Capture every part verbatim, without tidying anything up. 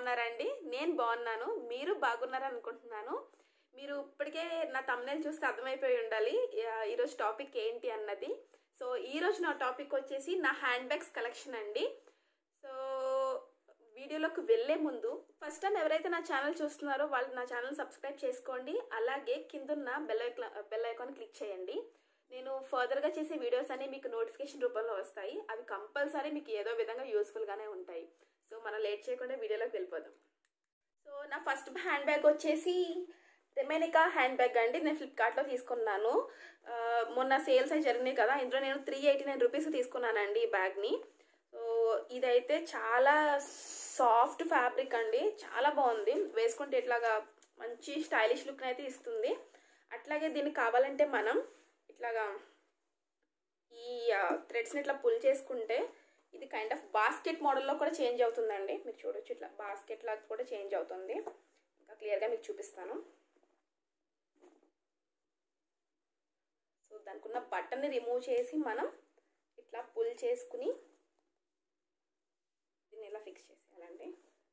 బాగున్నారండి? నేను బాగున్నాను. మీరు బాగున్నారనుకుంటున్నాను. మీరు ఇప్పటికే నా థంబ్‌నెయిల్ చూస్తే అర్థమైపోయి ఉండాలి ఆహ్, ఈరోజు టాపిక్ ఏంటి అన్నది. సో, ఈరోజు నా టాపిక్ వచ్చేసి నా హ్యాండ్ బ్యాగ్స్ కలెక్షన్ అండి. సో, వీడియోలోకి వెళ్ళే ముందు ఫస్ట్ టైం ఎవరైతే నా ఛానల్ చూస్తున్నారో వాళ్ళు నా ఛానల్ సబ్స్క్రైబ్ చేసుకోండి. అలాగే కిందున్న బెల్ ఐక్ల బెల్ ఐకాన్ క్లిక్ చేయండి. నేను ఫర్దర్గా చేసే వీడియోస్ అన్ని మీకు నోటిఫికేషన్ రూపంలో వస్తాయి. అవి కంపల్సరీ మీకు ఏదో విధంగా యూస్ఫుల్గానే ఉంటాయి. సో మనం లేట్ చేయకుండా వీడియోలోకి వెళ్ళిపోదాం. సో నా ఫస్ట్ హ్యాండ్ బ్యాగ్ వచ్చేసి రెమెనికా హ్యాండ్ బ్యాగ్ అండి. నేను ఫ్లిప్కార్ట్లో తీసుకున్నాను. మొన్న సేల్స్ అయి జరిగినాయి కదా, ఇందులో నేను త్రీ ఎయిటీ నైన్ రూపీస్ తీసుకున్నానండి ఈ బ్యాగ్ని. సో ఇదైతే చాలా సాఫ్ట్ ఫ్యాబ్రిక్ అండి, చాలా బాగుంది. వేసుకుంటే ఇట్లాగా మంచి స్టైలిష్ లుక్ అయితే ఇస్తుంది. అట్లాగే దీనికి కావాలంటే మనం ఇట్లాగా ఈ థ్రెడ్స్ని ఇట్లా పుల్ చేసుకుంటే ఇది కైండ్ ఆఫ్ బాస్కెట్ మోడల్లో కూడా చేంజ్ అవుతుందండి. మీరు చూడొచ్చు, ఇట్లా బాస్కెట్ లాగా కూడా చేంజ్ అవుతుంది. ఇంకా క్లియర్గా మీకు చూపిస్తాను. సో దానికి ఉన్న బటన్ని రిమూవ్ చేసి మనం ఇట్లా పుల్ చేసుకుని దీన్ని ఇలా ఫిక్స్ చేసేయాలండి.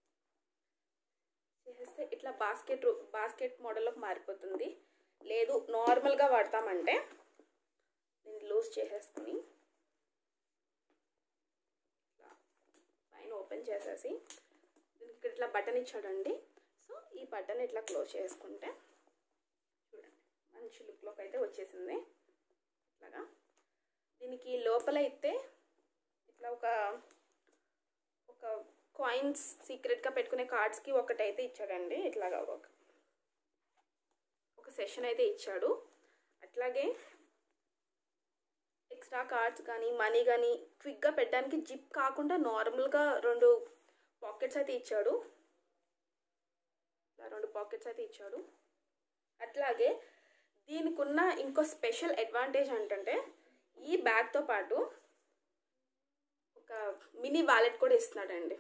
చేసేస్తే ఇట్లా బాస్కెట్ బాస్కెట్ మోడల్లోకి మారిపోతుంది. లేదు నార్మల్గా వాడతామంటే దీన్ని లూజ్ చేసేసుకుని పైన ఓపెన్ చేసేసి దీనికి ఇట్లా బటన్ ఇచ్చాడండి. సో ఈ బటన్ ఇట్లా క్లోజ్ చేసుకుంటే చూడండి మంచి లుక్లోకి అయితే వచ్చేసింది. ఇట్లాగా దీనికి లోపల అయితే ఇట్లా ఒక ఒక కాయిన్స్ సీక్రెట్గా పెట్టుకునే కార్డ్స్కి ఒకటైతే ఇచ్చాడండి. ఇట్లాగా ఒక ఒక సెషన్ అయితే ఇచ్చాడు. అట్లాగే ఎక్స్ట్రా కార్డ్స్ కానీ మనీ కానీ క్విక్గా పెట్టడానికి జిప్ కాకుండా నార్మల్గా రెండు పాకెట్స్ అయితే ఇచ్చాడు. ఇలా రెండు పాకెట్స్ అయితే ఇచ్చాడు. అట్లాగే దీనికి ఉన్న ఇంకో స్పెషల్ అడ్వాంటేజ్ ఏంటంటే ఈ బ్యాగ్తో పాటు ఒక మినీ వాలెట్ కూడా ఇస్తున్నాడండి.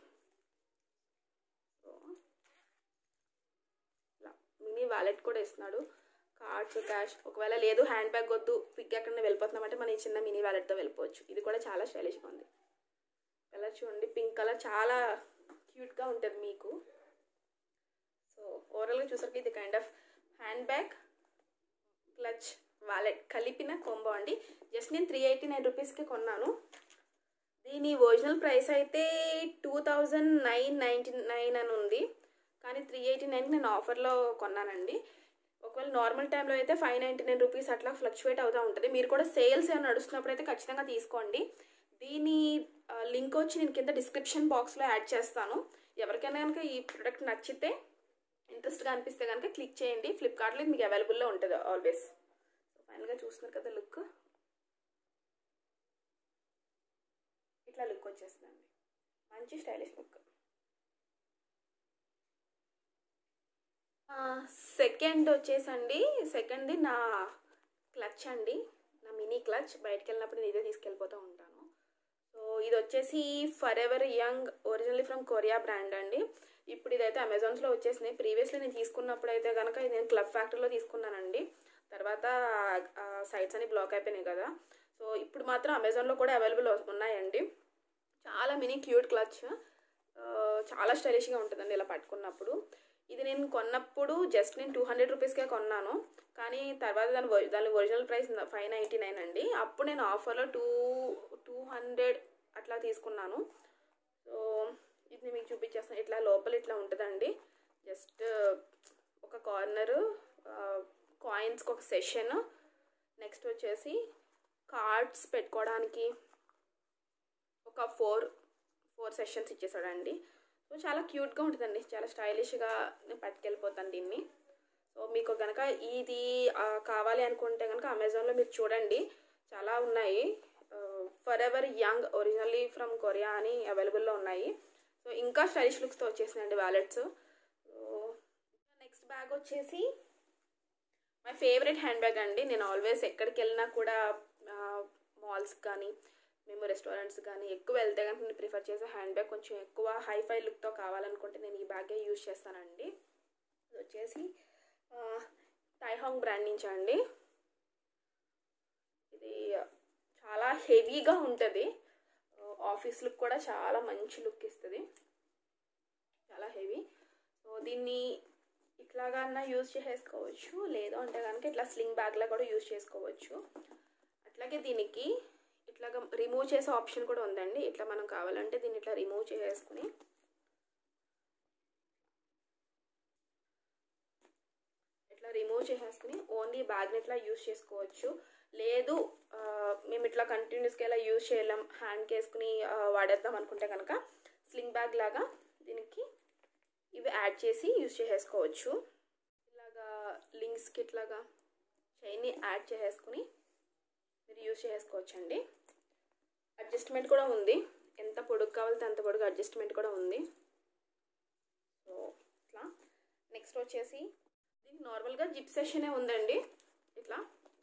ఇలా మినీ వాలెట్ కూడా ఇస్తున్నాడు. కార్డ్స్, క్యాష్ ఒకవేళ లేదు హ్యాండ్ బ్యాగ్ వద్దు క్విక్ ఎక్కడైనా వెళ్ళిపోతున్నామంటే మన ఈ చిన్న మినీ వ్యాలెట్తో వెళ్ళిపోవచ్చు. ఇది కూడా చాలా స్టైలిష్గా ఉంది. కలర్ చూడండి, పింక్ కలర్ చాలా క్యూట్గా ఉంటుంది మీకు. సో ఓవరాల్గా చూసరికి ఇది kind of handbag clutch wallet కలిపిన కాంబో అండి. జస్ట్ నేను త్రీ ఎయిటీ నైన్ రూపీస్కి కొన్నాను. దీని ఒరిజినల్ ప్రైస్ అయితే two thousand nine ninety nine అని ఉంది, కానీ త్రీ ఎయిటీ నైన్కి నేను ఆఫర్లో కొన్నానండి. ఒకవేళ నార్మల్ టైంలో అయితే ఫైవ్ నైంటీ నైన్ రూపీస్ అట్లా ఫ్లక్చువేట్ అవుతూ ఉంటుంది. మీరు కూడా సేల్స్ ఏమైనా నడుస్తున్నప్పుడు అయితే ఖచ్చితంగా తీసుకోండి. దీని లింక్ వచ్చి నేను కింద డిస్క్రిప్షన్ బాక్స్లో యాడ్ చేస్తాను. ఎవరికైనా కనుక ఈ ప్రోడక్ట్ నచ్చితే ఇంట్రెస్ట్గా అనిపిస్తే కనుక క్లిక్ చేయండి. ఫ్లిప్కార్ట్లో మీకు అవైలబుల్లో ఉంటుంది ఆల్వేస్. సో ఫైనల్గా చూస్తున్నారు కదా లుక్, ఇట్లా లుక్ వచ్చేస్తుందండి. మంచి స్టైలిష్ లుక్. సెకండ్ వచ్చేసండి సెకండ్ది నా క్లచ్ అండి, నా మినీ క్లచ్. బయటకు వెళ్ళినప్పుడు నేను ఇదే తీసుకెళ్ళిపోతూ ఉంటాను. సో ఇది వచ్చేసి forever young, originally from Korea brand అండి. ఇప్పుడు ఇదైతే అమెజాన్స్లో వచ్చేసినాయి. ప్రీవియస్లీ నేను తీసుకున్నప్పుడు అయితే కనుక ఇది నేను క్లబ్ ఫ్యాక్టరీలో తీసుకున్నానండి. తర్వాత సైట్స్ అన్ని బ్లాక్ అయిపోయినాయి కదా. సో ఇప్పుడు మాత్రం అమెజాన్లో కూడా అవైలబుల్ ఉన్నాయండి. చాలా మినీ క్యూట్ క్లచ్, చాలా స్టైలిష్గా ఉంటుందండి ఇలా పట్టుకున్నప్పుడు. ఇది నేను కొన్నప్పుడు జస్ట్ నేను టూ హండ్రెడ్ రూపీస్కే కొన్నాను, కానీ తర్వాత దాని దాని original price five ninety nine అండి. అప్పుడు నేను ఆఫర్లో టూ టూ హండ్రెడ్ అట్లా తీసుకున్నాను. సో ఇది మీకు చూపించేస్తాను. ఇట్లా లోపల ఇట్లా ఉంటుందండి. జస్ట్ ఒక కార్నరు, కాయిన్స్కి ఒక సెషన్, నెక్స్ట్ వచ్చేసి కార్డ్స్ పెట్టుకోవడానికి ఒక ఫోర్ ఫోర్ సెషన్స్ ఇచ్చేసాడండి. సో చాలా క్యూట్గా ఉంటుందండి, చాలా స్టైలిష్గా నేను పట్టుకెళ్ళిపోతాను దీన్ని. సో మీకు కనుక ఇది కావాలి అనుకుంటే కనుక అమెజాన్లో మీరు చూడండి, చాలా ఉన్నాయి. Forever young, originally from Korea అని అవైలబుల్లో ఉన్నాయి. సో ఇంకా స్టైలిష్ లుక్స్తో వచ్చేసినాయండి వ్యాలెట్స్. సో నెక్స్ట్ బ్యాగ్ వచ్చేసి మై ఫేవరెట్ హ్యాండ్ బ్యాగ్ అండి. నేను ఆల్వేస్ ఎక్కడికి వెళ్ళినా కూడా మాల్స్కి కానీ మేము రెస్టారెంట్స్ కానీ ఎక్కువ వెళ్తే కనుక నేను ప్రిఫర్ చేసే హ్యాండ్ బ్యాగ్ కొంచెం ఎక్కువ హైఫై లుక్తో కావాలనుకుంటే నేను ఈ బ్యాగే యూజ్ చేస్తానండి. ఇది వచ్చేసి టైహాంగ్ బ్రాండ్ నుంచి అండి. ఇది చాలా హెవీగా ఉంటుంది, ఆఫీస్ లుక్ కూడా చాలా మంచి లుక్ ఇస్తుంది, చాలా హెవీ. దీన్ని ఇట్లాగన్నా యూజ్ చేసుకోవచ్చు, లేదు అంటే కనుక ఇట్లా స్లింగ్ బ్యాగ్లా కూడా యూజ్ చేసుకోవచ్చు. అట్లాగే దీనికి ఇట్లాగా రిమూవ్ చేసే ఆప్షన్ కూడా ఉందండి. ఇట్లా మనం కావాలంటే దీన్ని ఇట్లా రిమూవ్ చేసేసుకుని ఇట్లా రిమూవ్ చేసేసుకుని ఓన్లీ బ్యాగ్ని ఇట్లా యూజ్ చేసుకోవచ్చు. లేదు మేము ఇట్లా కంటిన్యూస్గా ఇలా యూజ్ చేయలేం, హ్యాండ్కి వేసుకుని వాడేద్దాం అనుకుంటే కనుక స్లింగ్ బ్యాగ్ లాగా దీనికి ఇవి యాడ్ చేసి యూజ్ చేసేసుకోవచ్చు. ఇలాగా లింక్స్కి ఇట్లాగా చైన్ని యాడ్ చేసేసుకుని మీరు యూజ్ చేసుకోవచ్చు అండి. అడ్జస్ట్మెంట్ కూడా ఉంది, ఎంత పొడుగు కావాలంటే అంత పొడుగు అడ్జస్ట్మెంట్ కూడా ఉంది. సో ఇట్లా నెక్స్ట్ వచ్చేసి దీనికి నార్మల్గా జిప్ సెషనే ఉందండి. ఇట్లా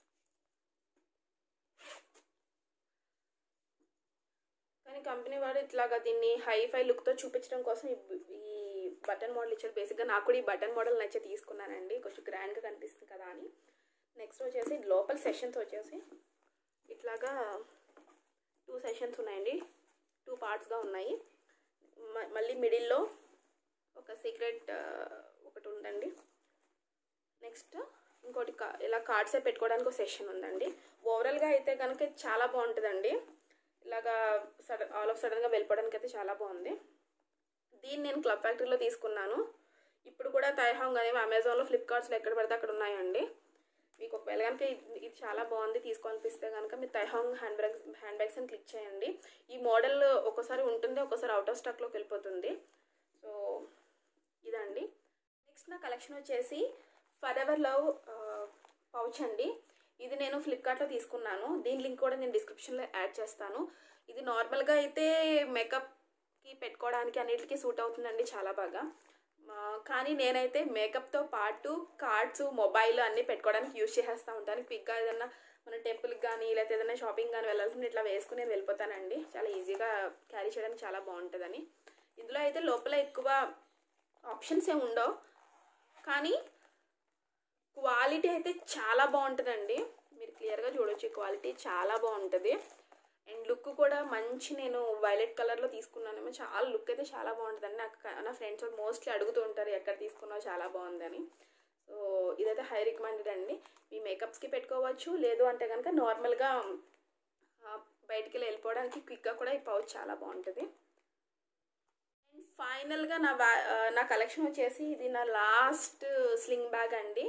కానీ కంపెనీ వాడు ఇట్లాగా దీన్ని హైఫై లుక్తో చూపించడం కోసం ఈ బటన్ మోడల్ ఇచ్చారు. బేసిక్గా నాకు కూడా ఈ బటన్ మోడల్ నచ్చే తీసుకున్నానండి, కొంచెం గ్రాండ్గా కనిపిస్తుంది కదా అని. నెక్స్ట్ వచ్చేసి లోపల సెషన్స్ వచ్చేసి ఇట్లాగా టూ సెషన్స్ ఉన్నాయండి, టూ పార్ట్స్గా ఉన్నాయి. మళ్ళీ మిడిల్లో ఒక సీక్రెట్ ఒకటి ఉందండి. నెక్స్ట్ ఇంకోటి కా ఇలా కార్డ్సే పెట్టుకోవడానికి ఒక సెషన్ ఉందండి. ఓవరాల్గా అయితే కనుక చాలా బాగుంటుందండి. ఇలాగా సడన్ ఆల్ ఆఫ్ సడన్గా వెళ్ళిపోవడానికి అయితే చాలా బాగుంది. దీన్ని నేను క్లబ్ ఫ్యాక్టరీలో తీసుకున్నాను. ఇప్పుడు కూడా తైహాంగ్ అనేవి అమెజాన్లో, ఫ్లిప్కార్ట్స్లో ఎక్కడ పడితే అక్కడ ఉన్నాయండి. మీకు ఒకవేళ కనుక ఇది చాలా బాగుంది తీసుకోవాలనిపిస్తే కనుక మీరు తైహాంగ్ హ్యాండ్ బ్యాగ్స్ హ్యాండ్ బ్యాగ్స్ అని క్లిక్ చేయండి. ఈ మోడల్ ఒక్కోసారి ఉంటుంది, ఒక్కోసారి అవుట్ ఆఫ్ స్టాక్లోకి వెళ్ళిపోతుంది. సో ఇదండి. నెక్స్ట్ నా కలెక్షన్ వచ్చేసి ఫర్ ఎవర్ లవ్ పౌచ్ అండి. ఇది నేను ఫ్లిప్కార్ట్లో తీసుకున్నాను. దీని లింక్ కూడా నేను డిస్క్రిప్షన్లో యాడ్ చేస్తాను. ఇది నార్మల్గా అయితే మేకప్కి పెట్టుకోవడానికి అన్నిటికీ సూట్ అవుతుందండి చాలా బాగా. కానీ నేనైతే మేకప్తో పాటు కార్డ్స్, మొబైల్ అన్నీ పెట్టుకోవడానికి యూజ్ చేసేస్తూ ఉంటాను. క్విక్గా ఏదైనా మన టెంపుల్కి కానీ లేకపోతే ఏదైనా షాపింగ్ కానీ వెళ్ళాల్సింది ఇట్లా వేసుకుని నేను వెళ్ళిపోతానండి. చాలా ఈజీగా క్యారీ చేయడానికి చాలా బాగుంటుందని. ఇందులో అయితే లోపల ఎక్కువ ఆప్షన్స్ ఏమి ఉండవు, కానీ క్వాలిటీ అయితే చాలా బాగుంటుందండి. మీరు క్లియర్గా చూడొచ్చు, క్వాలిటీ చాలా బాగుంటుంది. అండ్ లుక్ కూడా మంచి, నేను వైలెట్ కలర్లో తీసుకున్నానేమో, చాలా లుక్ అయితే చాలా బాగుంటుందండి. నాకు నా ఫ్రెండ్స్ మోస్ట్లీ అడుగుతూ ఉంటారు ఎక్కడ తీసుకున్నావు, చాలా బాగుందని. సో ఇదైతే హై రికమెండెడ్ అండి. మీ మేకప్స్కి పెట్టుకోవచ్చు, లేదు అంటే కనుక నార్మల్గా బయటికి వెళ్ళి వెళ్ళిపోవడానికి క్విక్గా కూడా ఈ పౌచ్ చాలా బాగుంటుంది. అండ్ ఫైనల్గా నా బ్యా నా కలెక్షన్ వచ్చేసి ఇది నా లాస్ట్ స్లింగ్ బ్యాగ్ అండి.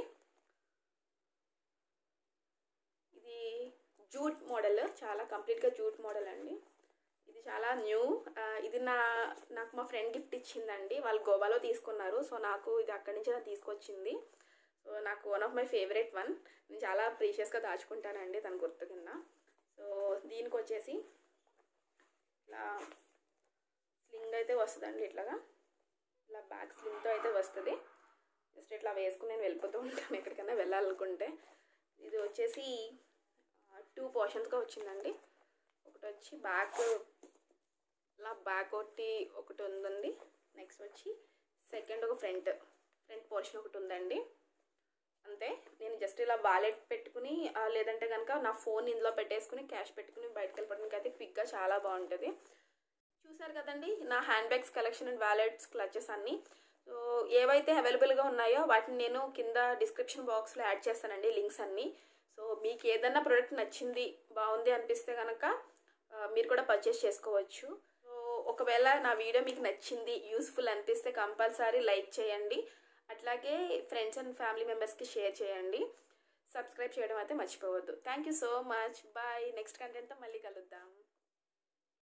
ఇది జూట్ మోడల్, చాలా కంప్లీట్గా జూట్ మోడల్ అండి. ఇది చాలా న్యూ. ఇది నా నాకు మా ఫ్రెండ్ గిఫ్ట్ ఇచ్చిందండి. వాళ్ళు గోవాలో తీసుకున్నారు. సో నాకు ఇది అక్కడి నుంచి నాకు తీసుకొచ్చింది. సో నాకు one of my favourite one. నేను చాలా ప్రీషియస్గా దాచుకుంటానండి తన గుర్తు కింద. సో దీనికి వచ్చేసి ఇలా స్లింగ్ అయితే వస్తుందండి. ఇట్లాగా ఇలా బ్యాక్ స్లింగ్తో అయితే వస్తుంది. జస్ట్ ఇట్లా వేసుకుని నేను వెళ్ళిపోతూ ఉంటాను ఎక్కడికైనా వెళ్ళాలనుకుంటే. ఇది వచ్చేసి టూ పోర్షన్స్గా వచ్చిందండి. ఒకటి వచ్చి బ్యాక్, ఇలా బ్యాక్ ఒకటి ఒకటి ఉందండి. నెక్స్ట్ వచ్చి సెకండ్ ఒక ఫ్రంట్ ఫ్రంట్ పోర్షన్ ఒకటి ఉందండి. అంతే. నేను జస్ట్ ఇలా వాలెట్ పెట్టుకుని లేదంటే కనుక నా ఫోన్ ఇందులో పెట్టేసుకుని క్యాష్ పెట్టుకుని బయటకు వెళ్ళిపోవడానికి అయితే క్విక్గా చాలా బాగుంటుంది. చూసారు కదండి నా handbags collection and wallets, clutches అన్నీ. సో ఏవైతే అవైలబుల్గా ఉన్నాయో వాటిని నేను కింద డిస్క్రిప్షన్ బాక్స్లో యాడ్ చేస్తానండి లింక్స్ అన్నీ. సో మీకు ఏదన్నా ప్రోడక్ట్ నచ్చింది, బాగుంది అనిపిస్తే కనుక మీరు కూడా పర్చేస్ చేసుకోవచ్చు. సో ఒకవేళ నా వీడియో మీకు నచ్చింది, యూస్ఫుల్ అనిపిస్తే కంపల్సరీ లైక్ చేయండి. అట్లాగే ఫ్రెండ్స్ అండ్ ఫ్యామిలీ మెంబర్స్కి షేర్ చేయండి. సబ్స్క్రైబ్ చేయడం అయితే మర్చిపోవద్దు. Thank you so much. Bye. Next కంటెంట్తో మళ్ళీ కలుద్దాం.